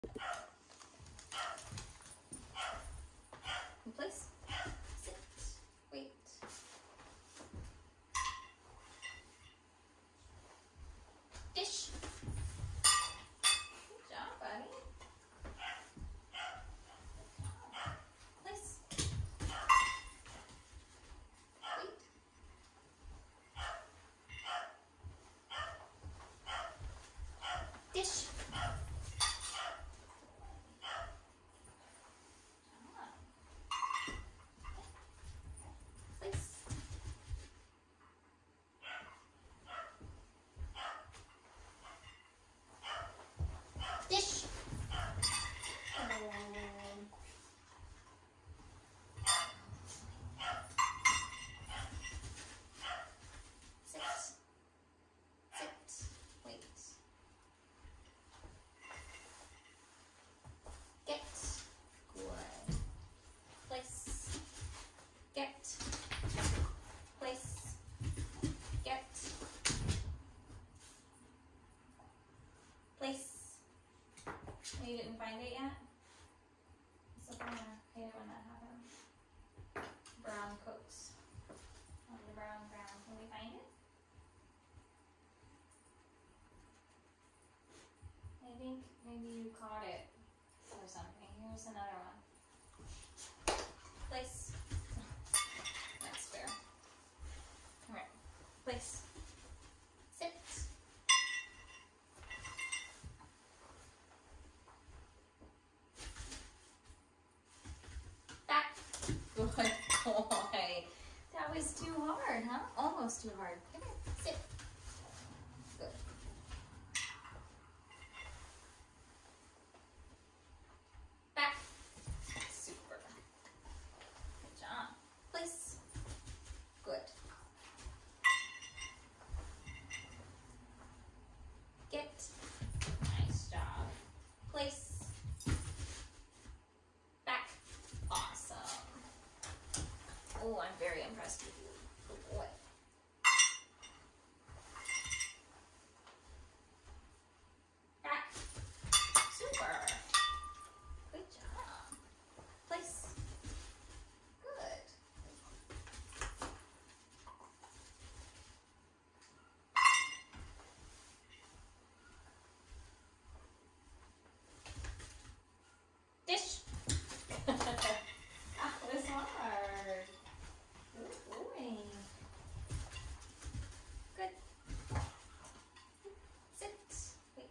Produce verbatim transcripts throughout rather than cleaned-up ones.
Place. Sit. Wait. Dish. Good job, buddy. Place. Wait. Dish. Place. Dish. Sit. Sit. Wait. Get. Good. Place. Get. Place. Get. Place. Oh, you didn't find it yet? So I'm gonna hate it when that happens. Brown coats on the brown ground. Can we find it? I think maybe you caught it or something. Here's another one. Place. That's fair. All right. Place. Sit. Back. Good boy. That was too hard, huh? Almost too hard. Come here. Sit. Good. Back. Super. Good job. Place. Good. Get. Nice job. Place. Back. Awesome. Oh, I'm very impressed with you. Good boy. Back. Super. Good job. Place. Good. Dish. That was hard. Good boy. Good. Sit. Wait.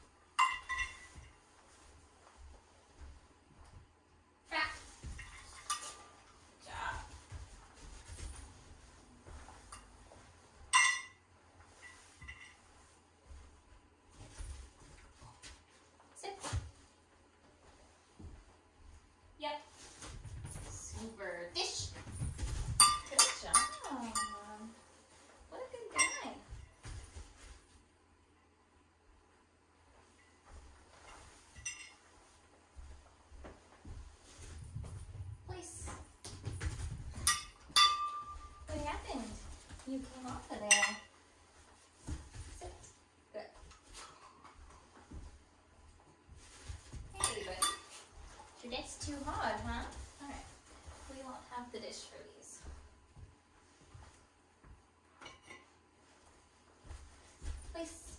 Back. Good job. Sit. Yep. Super. Dish. Good job. What a good guy. Place. What happened? You came off of there. Sit. Good. Hey, buddy. Your dish too hard, huh? All right. We won't have the dish for these. Place.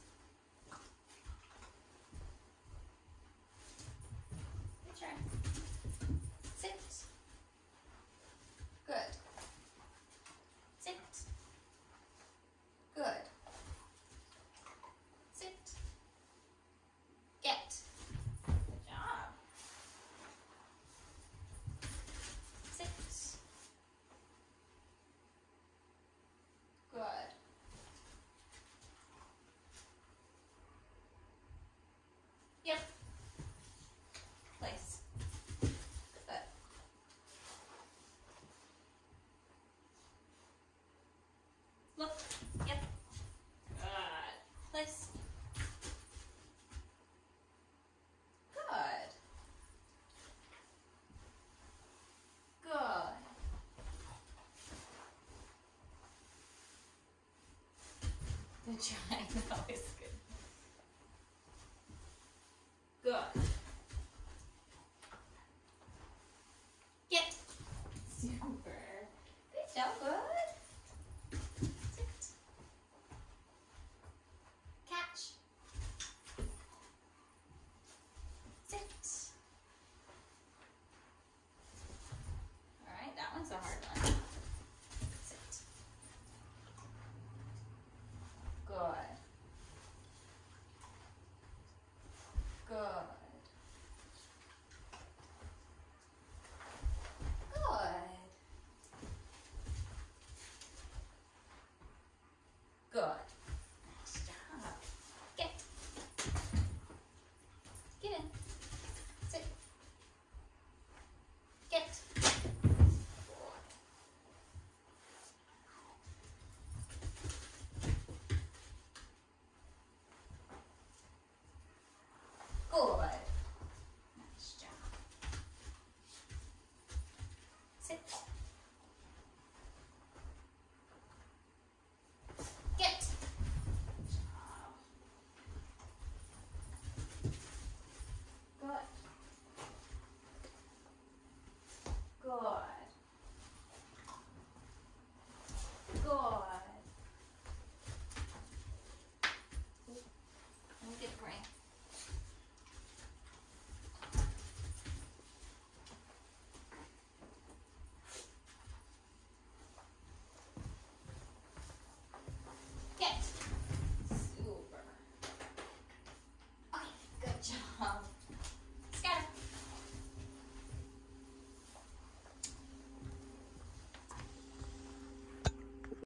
Good try. Sit. Good. Sit. Good. Sit. Get. Good job. Sit. Good. Yep. Place. Good. Look. Yep. Good. Place. Good. Good. Good try. That was good.